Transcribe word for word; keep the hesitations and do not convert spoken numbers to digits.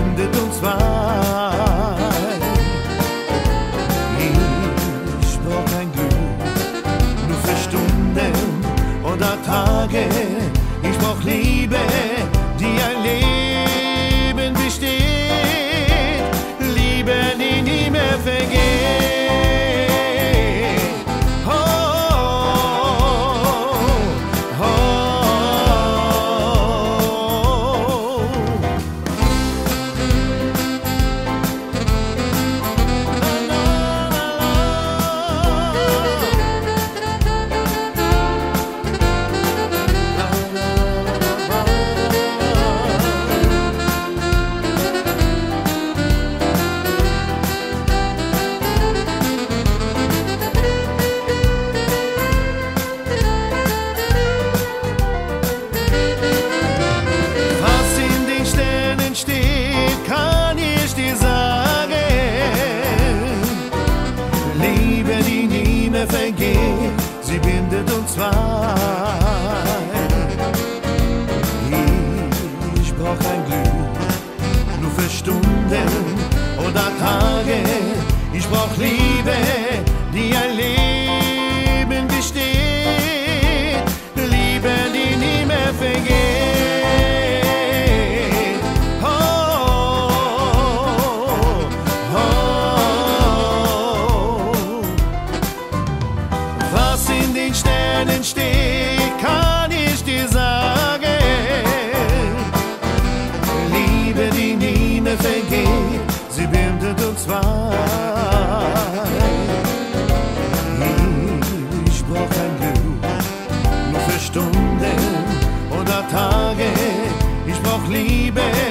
bindet uns zwei. Ich brauch kein Glück, nur für Stunden oder Tage. Ich brauch Liebe, die ein Leben besteht. Liebe, die nie mehr vergeht. Vergeht, sie bindet uns zwei. Ich brauch kein Glück, nur für Stunden oder Tage. Ich brauch Liebe, die ein Leben besteht. Liebe, die nie mehr vergeht. Sternen steht, kann ich dir sagen. Liebe, die nie mehr vergeht, sie bindet uns zwei. Ich brauch kein Glück, nur für Stunden oder Tage. Ich brauch Liebe,